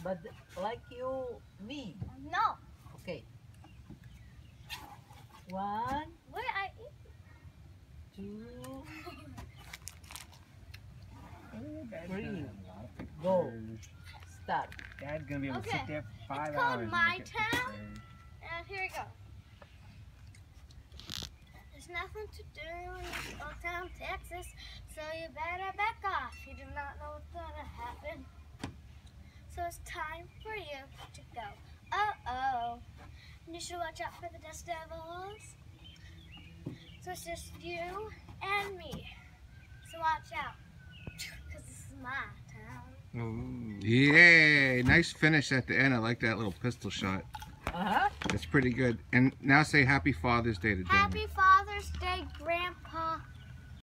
But like you, me. No. Okay. 1, Wait, I eat. 2, Dad's 3. gonna have a lot of Go. pictures. Start. Dad's gonna be able to Okay. sit there for 5 It's called hours. My and look at Town. pictures. And here we go. There's nothing to do in Old Town, Texas, so you better back off. You do not know what's gonna happen. So it's time for you to go. Oh. And you should watch out for the Dust Devils. So it's just you and me. So watch out. Because this is my town. Ooh. Yay! Nice finish at the end. I like that little pistol shot. Uh-huh. That's pretty good. And now say Happy Father's Day to Jenny. Happy Father's Day, Grandma.